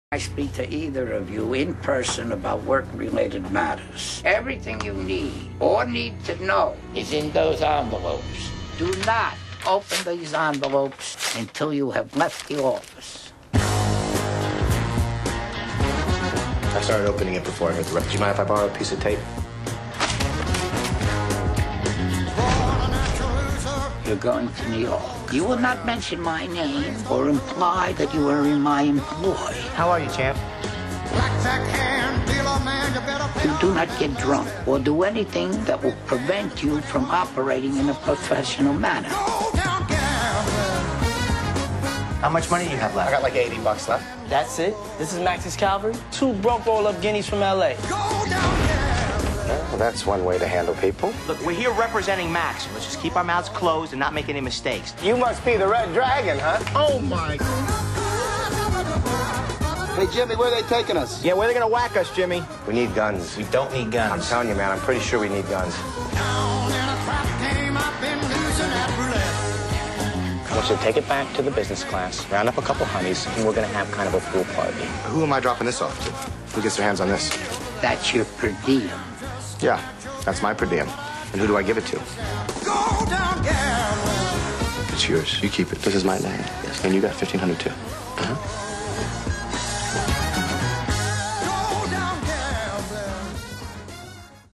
I speak to either of you in person about work-related matters. Everything you need or need to know is in those envelopes. Do not open these envelopes until you have left the office. I started opening it before I heard the rest. Do you mind if I borrow a piece of tape? You're going to New York. You will not mention my name or imply that you are in my employ. How are you, champ? You do not get drunk or do anything that will prevent you from operating in a professional manner. How much money do you have left? I got like $80 left. That's it? This is Max's Calvary? 2 broke roll-up guineas from L.A. Well, that's one way to handle people. Look, we're here representing Max. Let's just keep our mouths closed and not make any mistakes. You must be the Red Dragon, huh? Oh, my. Hey, Jimmy, where are they taking us? Yeah, where are they going to whack us, Jimmy? We need guns. We don't need guns. I'm telling you, man, I'm pretty sure we need guns. I want you to take it back to the business class, round up a couple honeys, and we're going to have kind of a pool party. Who am I dropping this off to? Who gets their hands on this? That's your per diem. Yeah, that's my per diem. And who do I give it to? It's yours. You keep it. This is my land. Yes. And you got 1,500 too. Uh-huh.